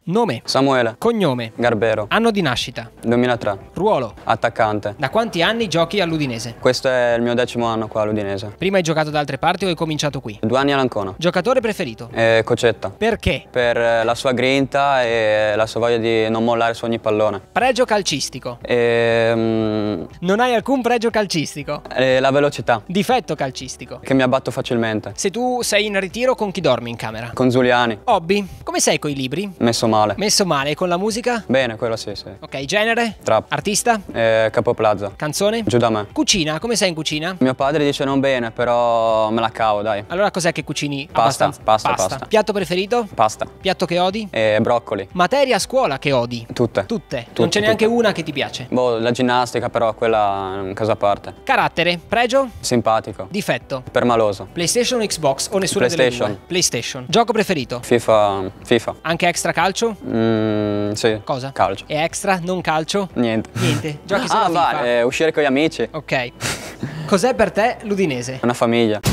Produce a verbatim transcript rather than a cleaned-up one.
Nome. Samuele. Cognome. Garbero. Anno di nascita. duemilatré. Ruolo. Attaccante. Da quanti anni giochi all'Udinese? Questo è il mio decimo anno qua all'Udinese. Prima hai giocato da altre parti o hai cominciato qui? Due anni all'Ancona. Giocatore preferito? E Cocetta. Perché? Per la sua grinta e la sua voglia di non mollare su ogni pallone. Pregio calcistico. E, mm, Non hai alcun pregio calcistico. e la velocità, Difetto calcistico. che mi abbatto facilmente. Se tu sei in ritiro, con chi dormi in camera? Con Giuliani. Hobby. Come sei coi libri? Messo male. Messo male. E con la musica? Bene, quello sì, sì. Ok, genere? Trap. Artista? E Capo Plaza. Canzone? Giù da me. Cucina. Come sei in cucina? Mio padre dice non bene, però me la cavo, dai. Allora cos'è che cucini? Pasta, abbastanza? pasta, pasta. Piatto preferito? Pasta. Piatto che odi? E broccoli. Materia a scuola che odi? Tutte. Tutte. Tutte, Non c'è neanche tutte. una che ti piace. Boh, la ginnastica però, quella è un caso a parte. Carattere? Pregio? Simpatico. Difetto? Permaloso. PlayStation o Xbox o nessuna delle PlayStation. due? PlayStation. Gioco preferito? FIFA. FIFA. Anche extra calcio? Mm, sì. Cosa? Calcio. E extra non calcio? Niente. Niente. Giochi solo Ah, a FIFA? va, eh, uscire con gli amici. Ok. Cos'è per te l'Udinese? Una famiglia.